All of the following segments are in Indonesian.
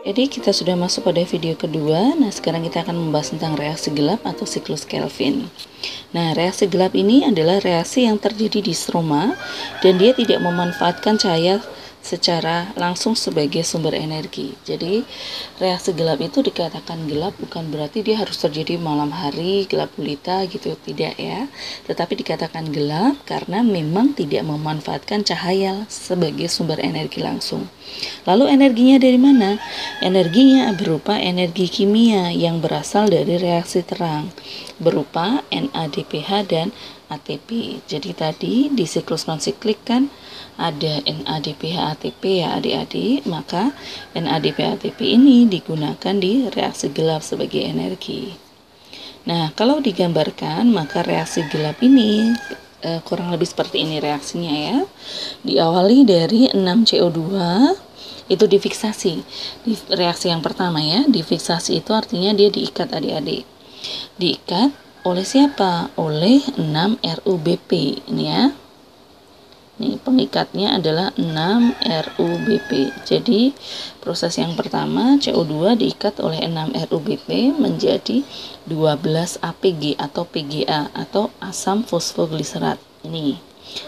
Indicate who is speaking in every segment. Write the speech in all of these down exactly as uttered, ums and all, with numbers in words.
Speaker 1: Jadi kita sudah masuk pada video kedua. Nah, sekarang kita akan membahas tentang reaksi gelap atau siklus Kelvin. Nah, reaksi gelap ini adalah reaksi yang terjadi di stroma dan dia tidak memanfaatkan cahaya secara langsung sebagai sumber energi. Jadi, reaksi gelap itu dikatakan gelap bukan berarti dia harus terjadi malam hari, gelap gulita gitu, tidak ya. Tetapi dikatakan gelap karena memang tidak memanfaatkan cahaya sebagai sumber energi langsung. Lalu energinya dari mana? Energinya berupa energi kimia yang berasal dari reaksi terang, berupa NADPH dan A T P. Jadi tadi di siklus non-siklik kan ada NADPH A T P ya adik-adik, maka NADPH A T P ini digunakan di reaksi gelap sebagai energi. Nah, kalau digambarkan maka reaksi gelap ini eh, kurang lebih seperti ini reaksinya ya. Diawali dari enam C O dua, itu difiksasi. Di reaksi yang pertama ya, difiksasi itu artinya dia diikat adik-adik. Diikat oleh siapa? Oleh enam R U B P ini ya. Nih, pengikatnya adalah enam R U B P. Jadi, proses yang pertama C O dua diikat oleh enam R U B P menjadi dua belas A P G atau P G A atau asam fosfogliserat. Ini.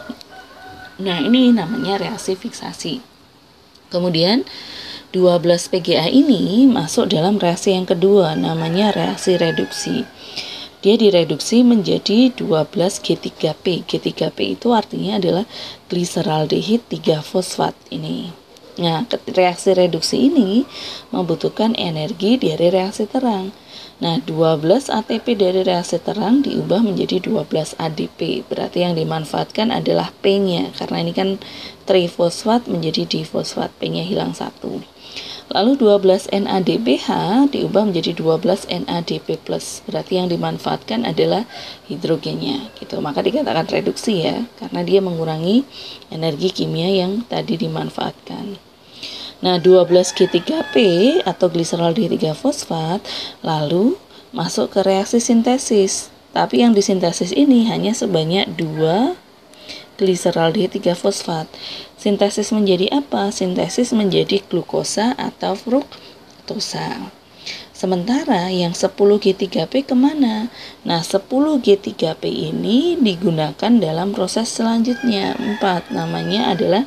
Speaker 1: Nah, ini namanya reaksi fiksasi. Kemudian dua belas P G A ini masuk dalam reaksi yang kedua, namanya reaksi reduksi. Dia direduksi menjadi dua belas G tiga P. G tiga P itu artinya adalah gliseraldehid tiga fosfat ini. Nah, reaksi reduksi ini membutuhkan energi dari reaksi terang. Nah, dua belas A T P dari reaksi terang diubah menjadi dua belas A D P. Berarti yang dimanfaatkan adalah P-nya, karena ini kan trifosfat menjadi difosfat, P-nya hilang satu. Lalu dua belas N A D P H diubah menjadi dua belas N A D P plus. Berarti yang dimanfaatkan adalah hidrogennya. Gitu. Maka dikatakan reduksi ya, karena dia mengurangi energi kimia yang tadi dimanfaatkan. Nah, dua belas G tiga P atau gliseraldehid tiga fosfat lalu masuk ke reaksi sintesis. Tapi yang disintesis ini hanya sebanyak dua gliseraldehid tiga fosfat. Sintesis menjadi apa? Sintesis menjadi glukosa atau fruktosa. Sementara yang sepuluh G tiga P kemana? Nah, sepuluh G tiga P ini digunakan dalam proses selanjutnya. Empat, namanya adalah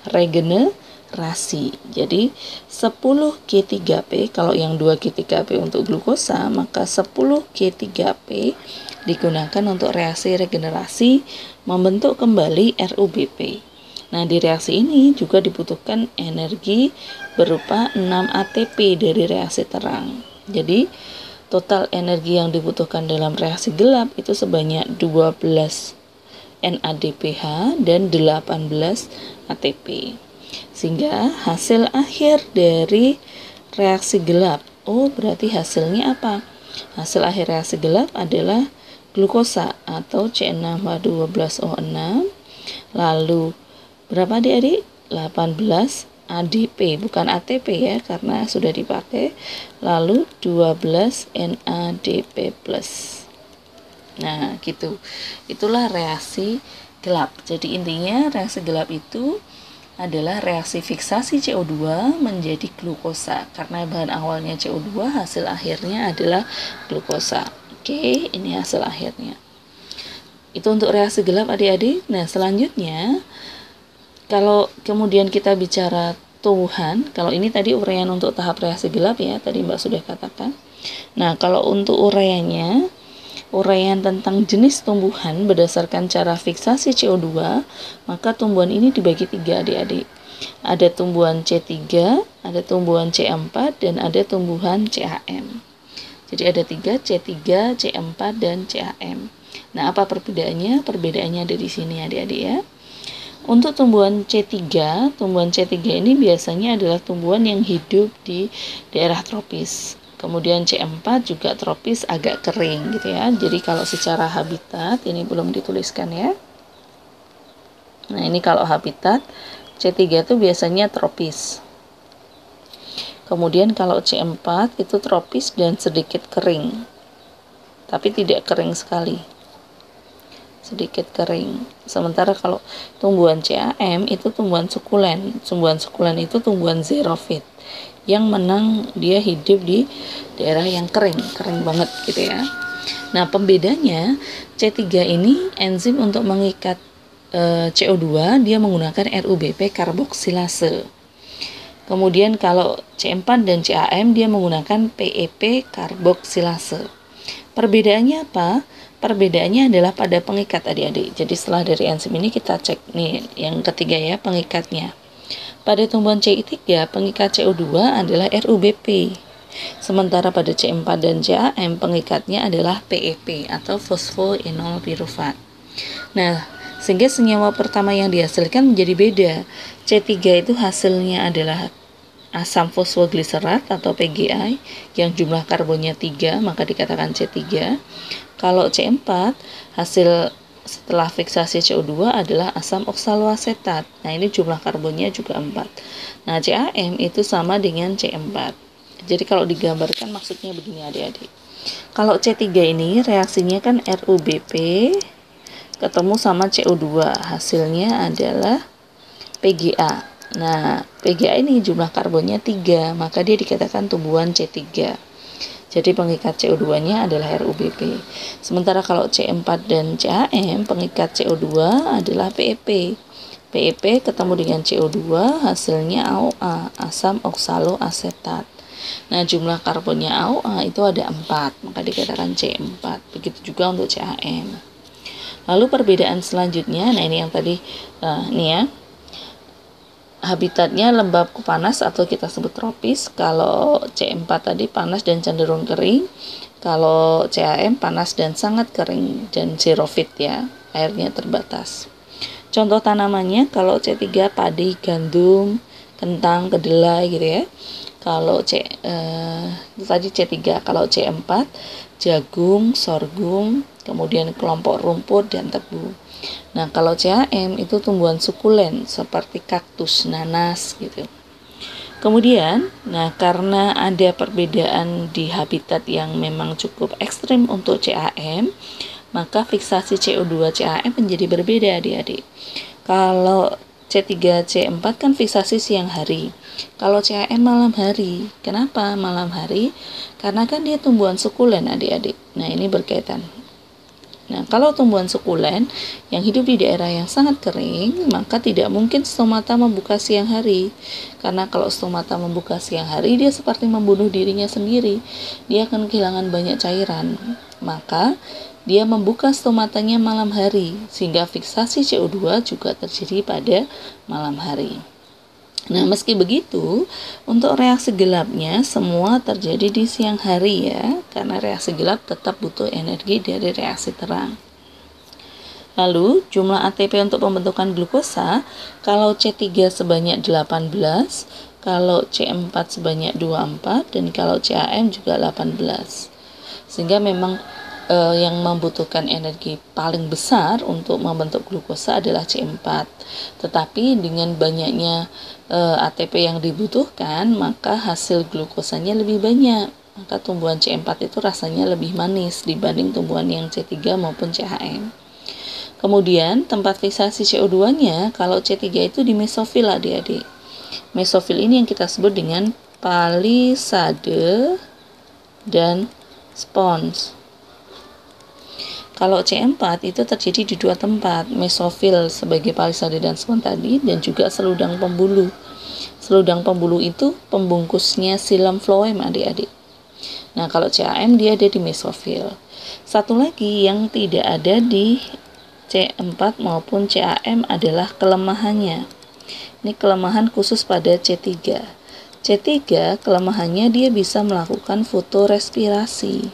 Speaker 1: regenerasi. Jadi, sepuluh G tiga P, kalau yang dua G tiga P untuk glukosa, maka sepuluh G tiga P digunakan untuk reaksi regenerasi membentuk kembali R U B P. Nah, di reaksi ini juga dibutuhkan energi berupa enam A T P dari reaksi terang. Jadi, total energi yang dibutuhkan dalam reaksi gelap itu sebanyak dua belas N A D P H dan delapan belas A T P. Sehingga hasil akhir dari reaksi gelap, oh berarti hasilnya apa? Hasil akhir reaksi gelap adalah glukosa atau C enam H dua belas O enam, lalu berapa adik-adik? delapan belas A D P, bukan A T P ya, karena sudah dipakai, lalu dua belas N A D P plus. Nah, gitu. Itulah reaksi gelap. Jadi intinya reaksi gelap itu adalah reaksi fiksasi C O dua menjadi glukosa, karena bahan awalnya C O dua, hasil akhirnya adalah glukosa. Oke, ini hasil akhirnya. Itu untuk reaksi gelap adik-adik. Nah, selanjutnya kalau kemudian kita bicara tumbuhan, kalau ini tadi uraian untuk tahap reaksi gelap ya, tadi Mbak sudah katakan. Nah, kalau untuk uraiannya, uraian tentang jenis tumbuhan berdasarkan cara fiksasi C O dua, maka tumbuhan ini dibagi tiga adik-adik. Ada tumbuhan C tiga, ada tumbuhan C empat, dan ada tumbuhan C H M. Jadi ada tiga, C tiga, C empat, dan C H M. Nah, apa perbedaannya? Perbedaannya ada di sini adik-adik ya. Untuk tumbuhan C tiga, tumbuhan C tiga ini biasanya adalah tumbuhan yang hidup di daerah tropis. Kemudian C empat juga tropis agak kering gitu ya. Jadi kalau secara habitat ini belum dituliskan ya. Nah, ini kalau habitat C tiga itu biasanya tropis. Kemudian kalau C empat itu tropis dan sedikit kering, tapi tidak kering sekali. sedikit kering. Sementara kalau tumbuhan C A M itu tumbuhan sukulen. Tumbuhan sukulen itu tumbuhan xerophyte yang menang dia hidup di daerah yang kering, kering banget gitu ya. Nah, pembedanya C tiga ini enzim untuk mengikat e, C O dua dia menggunakan R U B P karboksilase. Kemudian kalau C empat dan C A M dia menggunakan P E P karboksilase. Perbedaannya apa? Perbedaannya adalah pada pengikat adik-adik. Jadi setelah dari enzim ini kita cek nih yang ketiga ya, pengikatnya. Pada tumbuhan C tiga, pengikat C O dua adalah R U B P. Sementara pada C empat dan C A M, pengikatnya adalah P E P atau fosfoenol pirufat. Nah, sehingga senyawa pertama yang dihasilkan menjadi beda. C tiga itu hasilnya adalah asam fosfogliserat atau P G I yang jumlah karbonnya tiga, maka dikatakan C tiga. Kalau C empat, hasil setelah fiksasi C O dua adalah asam oksaloasetat. Nah, ini jumlah karbonnya juga empat. Nah, C A M itu sama dengan C empat. Jadi kalau digambarkan maksudnya begini adik-adik. Kalau C tiga ini reaksinya kan R U B P ketemu sama C O dua. Hasilnya adalah P G A. Nah, P G A ini jumlah karbonnya tiga, maka dia dikatakan tumbuhan C tiga. Jadi pengikat C O dua-nya adalah R U B P. Sementara kalau C empat dan C A M, pengikat C O dua adalah P E P. P E P ketemu dengan C O dua, hasilnya A O A, asam oksaloasetat. Nah, jumlah karbonnya A O A itu ada empat, maka dikatakan C empat. Begitu juga untuk C A M. Lalu perbedaan selanjutnya, nah ini yang tadi, uh, nih ya. Habitatnya lembab ke panas atau kita sebut tropis. Kalau C empat tadi panas dan cenderung kering. Kalau C A M panas dan sangat kering dan xerophyte ya, airnya terbatas. Contoh tanamannya kalau C tiga padi, gandum, kentang, kedelai gitu ya. Kalau C eh, tadi C tiga, kalau C empat jagung, sorghum, kemudian kelompok rumput dan tebu. Nah, kalau C A M itu tumbuhan sukulen seperti kaktus, nanas gitu. Kemudian, nah karena ada perbedaan di habitat yang memang cukup ekstrim untuk C A M, maka fiksasi C O dua C A M menjadi berbeda adik-adik. Kalau C tiga C empat kan fiksasi siang hari. Kalau C A M malam hari. Kenapa malam hari? Karena kan dia tumbuhan sukulen adik-adik. Nah, ini berkaitan. Nah, kalau tumbuhan sukulen yang hidup di daerah yang sangat kering, maka tidak mungkin stomata membuka siang hari. Karena kalau stomata membuka siang hari, dia seperti membunuh dirinya sendiri. Dia akan kehilangan banyak cairan. Maka, dia membuka stomatanya malam hari, sehingga fiksasi C O dua juga terjadi pada malam hari. Nah, meski begitu, untuk reaksi gelapnya semua terjadi di siang hari ya, karena reaksi gelap tetap butuh energi dari reaksi terang. Lalu, jumlah A T P untuk pembentukan glukosa, kalau C tiga sebanyak delapan belas, kalau C empat sebanyak dua puluh empat, dan kalau C A M juga delapan belas. Sehingga memang eh, yang membutuhkan energi paling besar untuk membentuk glukosa adalah C empat. Tetapi dengan banyaknya eh, A T P yang dibutuhkan, maka hasil glukosanya lebih banyak. Maka tumbuhan C empat itu rasanya lebih manis dibanding tumbuhan yang C tiga maupun C H M. Kemudian tempat fiksasi C O dua-nya kalau C tiga itu di mesofil adik-adik. Mesofil ini yang kita sebut dengan palisade dan spons. Kalau C empat itu terjadi di dua tempat, mesofil sebagai palisade dan spons tadi, dan juga seludang pembuluh. Seludang pembuluh itu pembungkusnya xilem phloem adik-adik. Nah, kalau C A M dia ada di mesofil. Satu lagi yang tidak ada di C empat maupun C A M adalah kelemahannya. Ini kelemahan khusus pada C tiga. C tiga kelemahannya dia bisa melakukan fotorespirasi.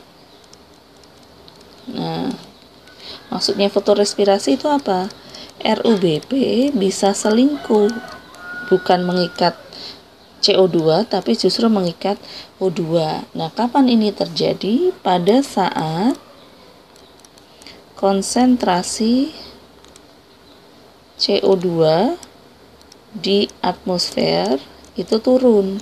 Speaker 1: Nah, maksudnya fotorespirasi itu apa? R U B P bisa selingkuh, bukan mengikat C O dua tapi justru mengikat O dua. Nah, kapan ini terjadi? Pada saat konsentrasi C O dua di atmosfer itu turun.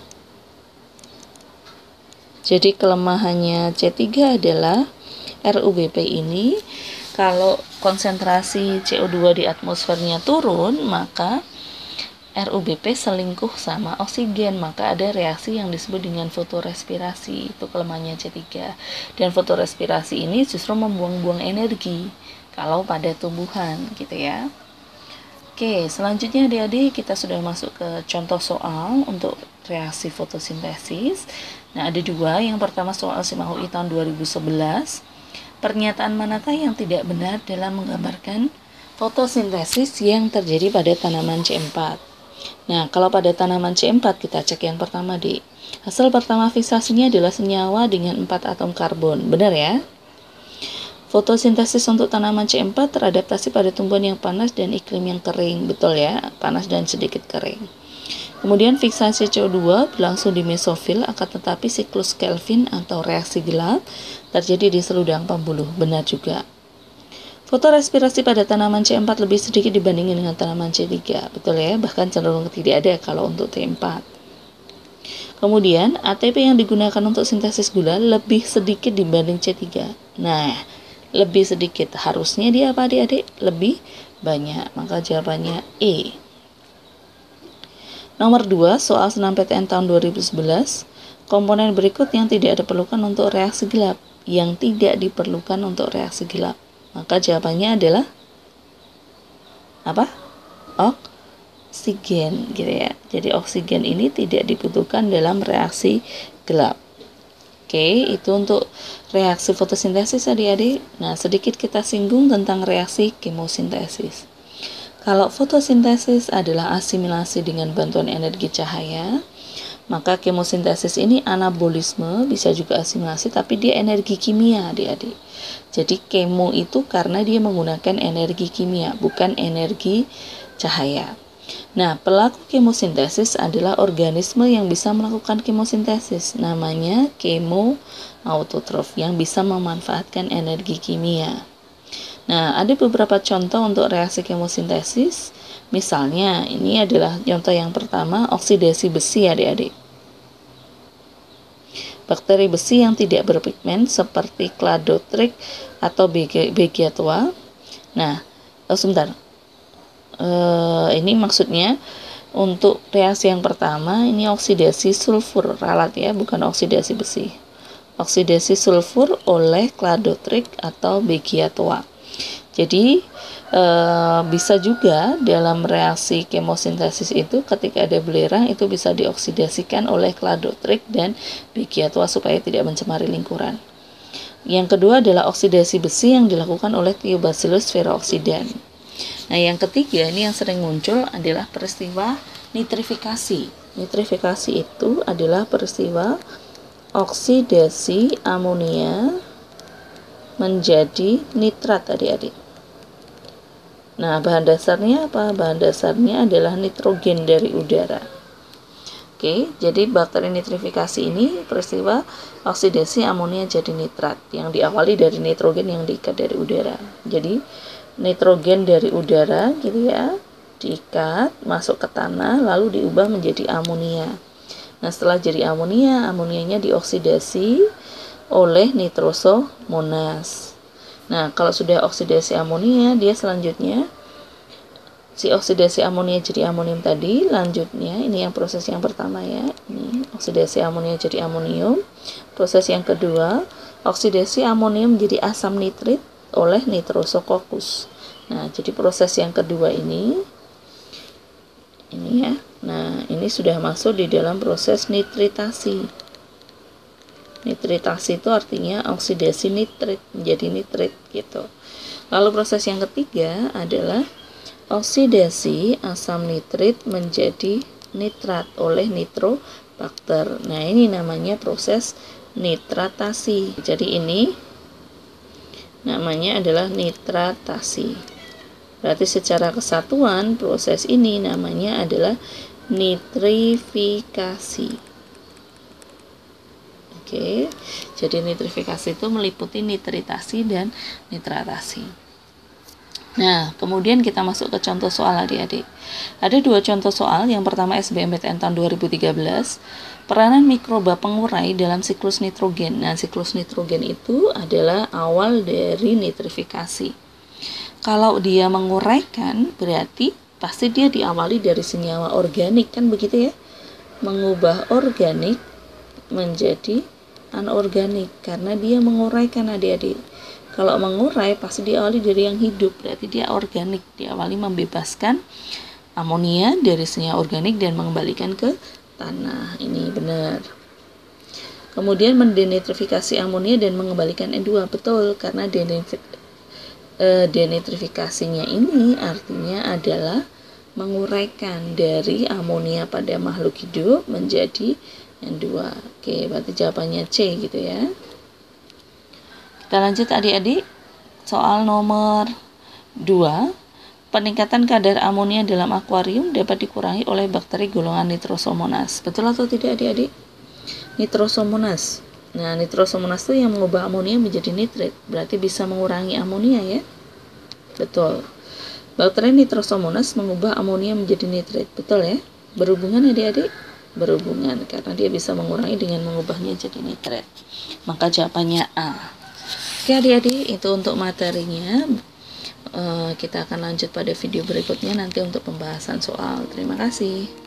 Speaker 1: Jadi kelemahannya C tiga adalah R U B P ini kalau konsentrasi C O dua di atmosfernya turun, maka R U B P selingkuh sama oksigen, maka ada reaksi yang disebut dengan fotorespirasi. Itu kelemahannya C tiga. Dan fotorespirasi ini justru membuang-buang energi kalau pada tumbuhan gitu ya. Oke, selanjutnya adik-adik kita sudah masuk ke contoh soal untuk reaksi fotosintesis. Nah, ada dua. Yang pertama soal SIM A U I tahun dua ribu sebelas. Pernyataan manakah yang tidak benar dalam menggambarkan fotosintesis yang terjadi pada tanaman C empat? Nah, kalau pada tanaman C empat kita cek yang pertama di hasil pertama fiksasinya adalah senyawa dengan empat atom karbon. Benar ya? Fotosintesis untuk tanaman C empat teradaptasi pada tumbuhan yang panas dan iklim yang kering. Betul ya? Panas dan sedikit kering. Kemudian fiksasi C O dua berlangsung di mesofil, akan tetapi siklus Kelvin atau reaksi gelap terjadi di seludang pembuluh. Benar juga. Fotorespirasi pada tanaman C empat lebih sedikit dibandingkan dengan tanaman C tiga. Betul ya? Bahkan cenderung tidak ada kalau untuk T empat. Kemudian A T P yang digunakan untuk sintesis gula lebih sedikit dibanding C tiga. Nah, lebih sedikit. Harusnya dia apa adik-adik? Lebih banyak. Maka jawabannya E. Nomor dua, soal senam P T N tahun dua ribu sebelas. Komponen berikut yang tidak diperlukan untuk reaksi gelap. Yang tidak diperlukan untuk reaksi gelap. Maka jawabannya adalah apa? Oksigen gitu ya. Jadi oksigen ini tidak dibutuhkan dalam reaksi gelap. Oke, itu untuk reaksi fotosintesis adik-adik. Nah, sedikit kita singgung tentang reaksi kemosintesis. Kalau fotosintesis adalah asimilasi dengan bantuan energi cahaya, maka kemosintesis ini anabolisme, bisa juga asimilasi, tapi dia energi kimia adik-adik. Jadi kemo itu karena dia menggunakan energi kimia, bukan energi cahaya. Nah, pelaku kemosintesis adalah organisme yang bisa melakukan kemosintesis, namanya kemoautotrof, yang bisa memanfaatkan energi kimia. Nah, ada beberapa contoh untuk reaksi kemosintesis. Misalnya, ini adalah contoh yang pertama, oksidasi besi adik-adik. Bakteri besi yang tidak berpigmen seperti Cladotrix atau Beggiatoa. Nah, oh, sebentar. E, ini maksudnya untuk reaksi yang pertama, ini oksidasi sulfur ralat ya, bukan oksidasi besi. Oksidasi sulfur oleh Cladotrix atau Beggiatoa. Jadi e, bisa juga dalam reaksi kemosintesis itu ketika ada belerang itu bisa dioksidasikan oleh Cladotrix dan Beggiatoa supaya tidak mencemari lingkungan. Yang kedua adalah oksidasi besi yang dilakukan oleh Thiobacillus ferrooxidans. Nah, yang ketiga ini yang sering muncul adalah peristiwa nitrifikasi. Nitrifikasi itu adalah peristiwa oksidasi amonia menjadi nitrat adik-adik. Nah, bahan dasarnya apa? Bahan dasarnya adalah nitrogen dari udara. Oke, jadi bakteri nitrifikasi ini peristiwa oksidasi amonia jadi nitrat yang diawali dari nitrogen yang diikat dari udara. Jadi nitrogen dari udara gitu ya, diikat masuk ke tanah lalu diubah menjadi amonia. Nah, setelah jadi amonia, amonianya dioksidasi oleh nitrosomonas. Nah, kalau sudah oksidasi amonia, dia selanjutnya si oksidasi amonia jadi amonium tadi, lanjutnya ini yang proses yang pertama ya. Ini oksidasi amonia jadi amonium. Proses yang kedua, oksidasi amonium menjadi asam nitrit oleh nitrosococcus. Nah, jadi proses yang kedua ini ini ya. Nah, ini sudah masuk di dalam proses nitritasi. Nitritasi itu artinya oksidasi nitrit menjadi nitrit gitu. Lalu proses yang ketiga adalah oksidasi asam nitrit menjadi nitrat oleh nitrobakter. Nah, ini namanya proses nitratasi. Jadi ini namanya adalah nitratasi. Berarti secara kesatuan proses ini namanya adalah nitrifikasi. Oke, jadi nitrifikasi itu meliputi nitritasi dan nitratasi. Nah, kemudian kita masuk ke contoh soal adik-adik. Ada dua contoh soal. Yang pertama S B M P T N tahun dua ribu tiga belas. Peranan mikroba pengurai dalam siklus nitrogen. Nah, siklus nitrogen itu adalah awal dari nitrifikasi. Kalau dia menguraikan, berarti pasti dia diawali dari senyawa organik, kan begitu ya? Mengubah organik menjadi anorganik karena dia menguraikan, adik-adik. Kalau mengurai pasti diawali dari yang hidup, berarti dia organik, diawali membebaskan amonia dari senyawa organik dan mengembalikan ke tanah. Ini benar. Kemudian mendenitrifikasi amonia dan mengembalikan N dua, betul, karena denitrifikasinya ini artinya adalah menguraikan dari amonia pada makhluk hidup menjadi N dua. Oke, berarti jawabannya C gitu ya. Kita lanjut adik-adik. Soal nomor dua. Peningkatan kadar amonia dalam akuarium dapat dikurangi oleh bakteri golongan Nitrosomonas. Betul atau tidak adik-adik? Nitrosomonas. Nah, Nitrosomonas itu yang mengubah amonia menjadi nitrit. Berarti bisa mengurangi amonia ya. Betul. Bakteri Nitrosomonas mengubah amonia menjadi nitrit. Betul ya? Berhubungan adik-adik? Berhubungan, karena dia bisa mengurangi dengan mengubahnya jadi nitrit. Maka jawabannya A. Oke adik-adik, itu untuk materinya. Uh, kita akan lanjut pada video berikutnya nanti untuk pembahasan soal. Terima kasih.